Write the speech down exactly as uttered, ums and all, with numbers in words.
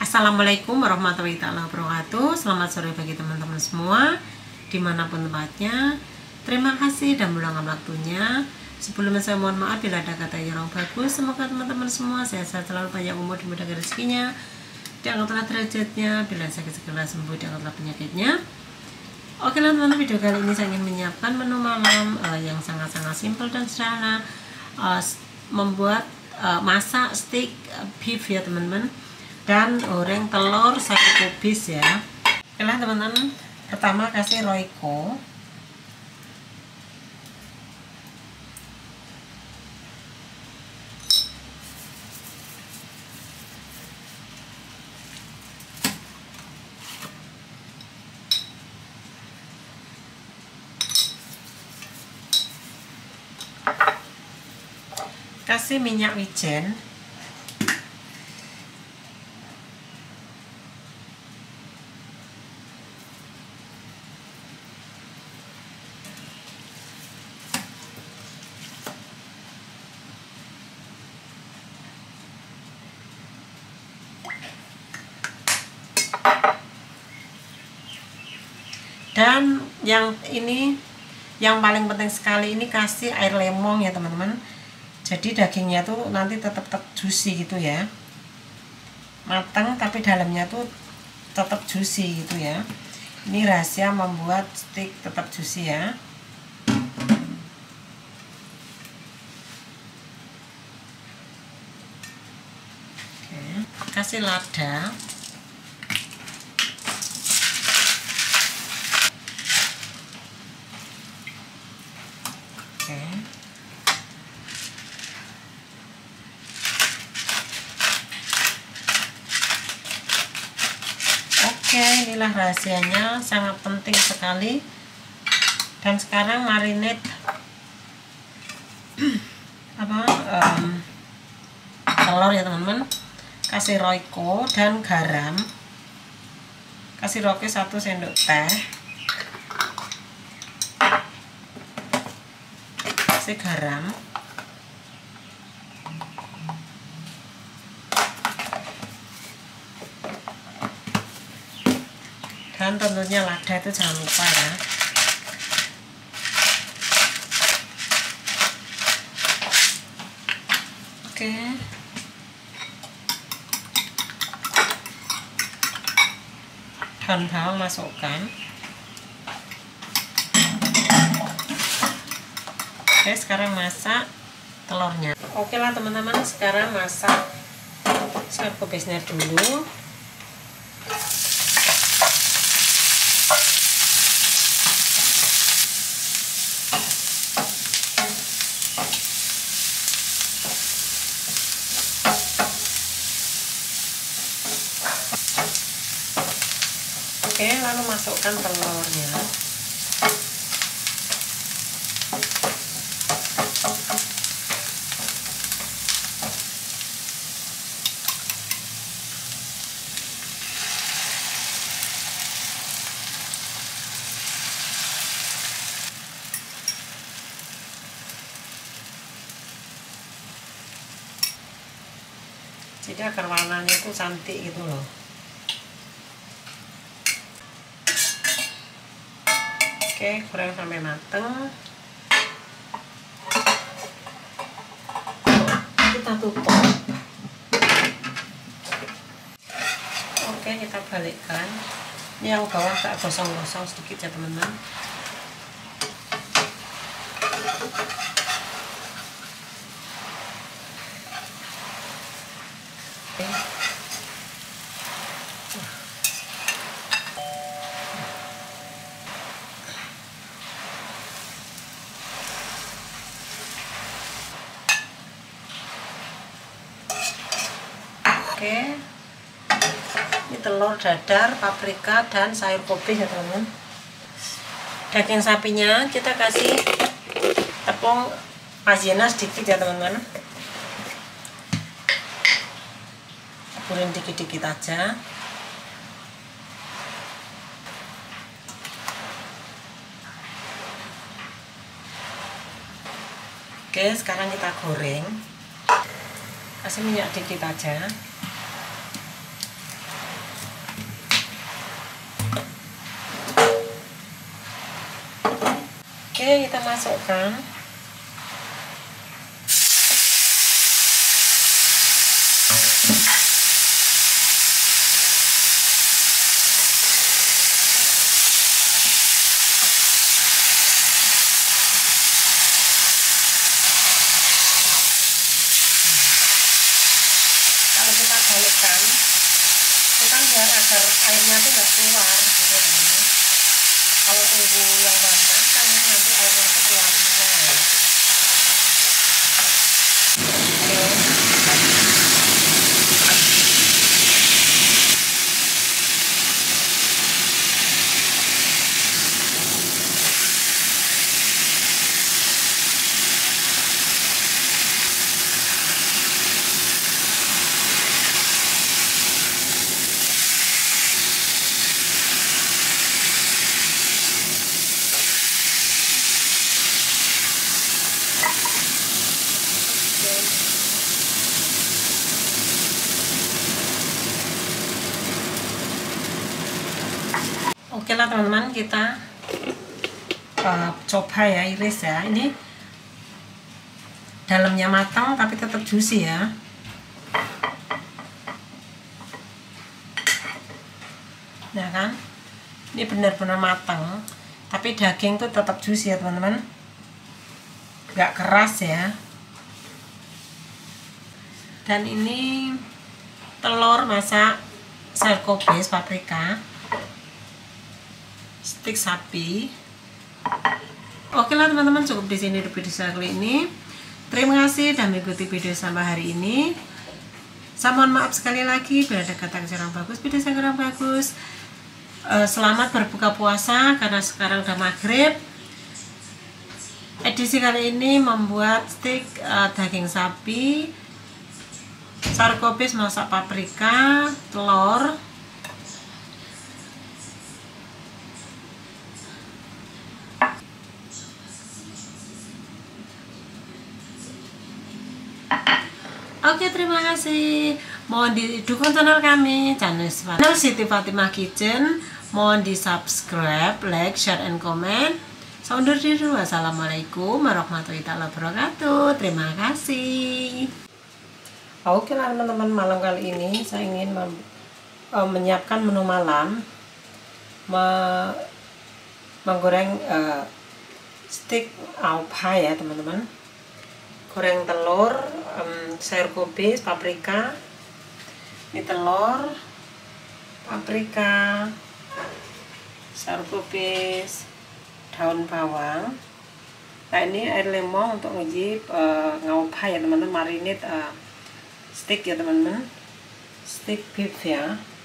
Assalamualaikum warahmatullahi wabarakatuh. Selamat sore bagi teman-teman semua dimanapun tempatnya. Terima kasih dan meluangkan waktunya. Sebelumnya saya mohon maaf bila ada kata yang kurang bagus. Semoga teman-teman semua sehat selalu, panjang umur, dimudahkan rezekinya, diangkatlah derajatnya, bila sakit segera sembuh, diangkatlah penyakitnya. Oke lah teman-teman, video kali ini saya ingin menyiapkan menu malam uh, yang sangat-sangat simpel dan sederhana, uh, membuat uh, masak steak beef ya teman-teman, dan goreng telur satu kubis ya. Oke lah teman-teman, pertama kasih Royco. Kasih minyak wijen. Dan yang ini yang paling penting sekali, ini kasih air lemon ya teman-teman. Jadi dagingnya tuh nanti tetap tetap juicy gitu ya, matang tapi dalamnya tuh tetap juicy gitu ya. Ini rahasia membuat steak tetap juicy ya. Oke, kasih lada. Oke. Oke, inilah rahasianya, sangat penting sekali. Dan sekarang marinate apa um, telur ya teman-teman. Kasih Royco dan garam. Kasih Royco satu sendok teh. Kasih garam. Dan tentunya lada itu jangan lupa ya. Oke. Daun bawang masukkan. Oke, sekarang masak telurnya. Oke lah teman-teman, sekarang masak satu kubisnya dulu. Oke, lalu masukkan telurnya. Jadi agar warnanya itu cantik gitu loh. Oke, goreng sampai mateng. Kita tutup. Oke, kita balikkan. Ini yang bawah tak gosong-gosong sedikit ya teman-teman. Oke. Oke, ini telur dadar, paprika, dan sayur kubis ya teman-teman. Daging sapinya kita kasih tepung maizena sedikit ya teman-teman. Taburin dikit-dikit aja. Oke, sekarang kita goreng. Kasih minyak dikit aja. Oke, kita masukkan. Kalau kita balikkan, itu kan biar agar airnya tuh nggak keluar gitu teman-teman. Kalau tunggu yang bahan matang nanti airnya tuh keluar semua ya. Oke lah teman-teman, kita uh, coba ya iris ya. Ini dalamnya matang tapi tetap juicy ya. Nah kan, ini benar-benar matang tapi daging tuh tetap juicy ya teman-teman, nggak keras ya. Dan ini telur masak sayur kobis paprika, stik sapi. Oke lah teman-teman, cukup di sini video saya kali ini. Terima kasih dan mengikuti video sampai hari ini. Saya mohon maaf sekali lagi bila ada kata kurang bagus, video saya kurang bagus. Uh, selamat berbuka puasa karena sekarang udah maghrib. Edisi kali ini membuat stik uh, daging sapi, sayur kobis masak paprika, telur. Oke, terima kasih. Mohon didukung channel kami, channel Siti Fatimah Kitchen. Mohon di subscribe, like, share, and comment. Saya undur diri dulu. Wassalamualaikum warahmatullahi wabarakatuh. Terima kasih. Oke lah teman-teman, malam kali ini saya ingin uh, menyiapkan menu malam, me menggoreng uh, stik au pai ya teman-teman. Goreng telur, um, sayur kobis, paprika, ini telur, paprika, sayur kobis, daun bawang. Nah ini air lemon untuk ngejip uh, ngau pai ya teman-teman, marinate uh, steak ya teman-teman, steak beef ya.